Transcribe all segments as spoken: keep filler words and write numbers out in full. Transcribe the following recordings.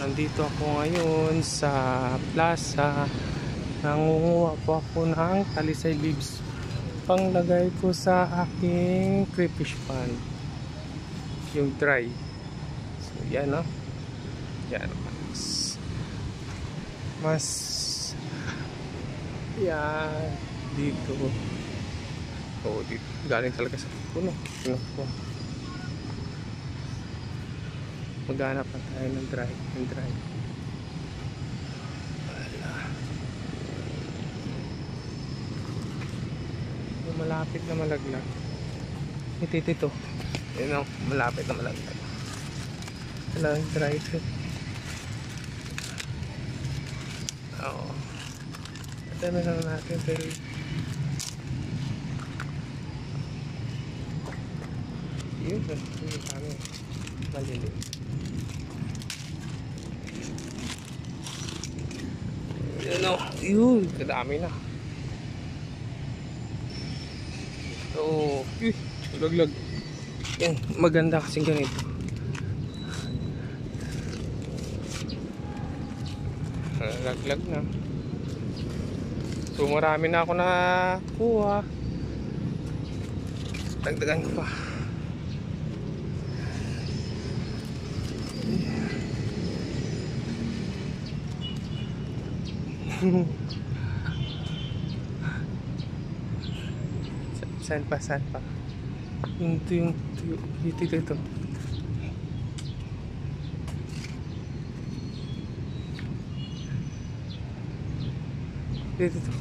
nandito ako ngayon sa plaza. Nangunguha po ako ng talisay leaves panglagay ko sa aking crayfish pan, yung dry. So yan o, yan mas mas yan dito. Oh, dito galing talaga sa puno puno po. Maghanap na tayo ng dry, ng dry. Wala. Yung malapit na malaglag. Ito, ito, ito. Yun ang malapit na malaglag. Wala yung dry ito. Oo. Ito na lang natin pero yun, yun kami malilim. Yun o, yun, kadami na. So, yun, laglag. Yan, maganda kasing ganito. Laglag na. So, marami na ako nakuha. Dagdagan ko pa. Saan pa, saan pa? Yung ito, yung ito, ito, ito. Ito, ito.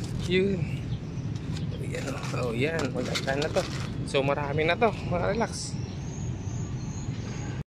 Yun. Yan, oh, yan. Maganda na to. So, marami na to. Mga relax.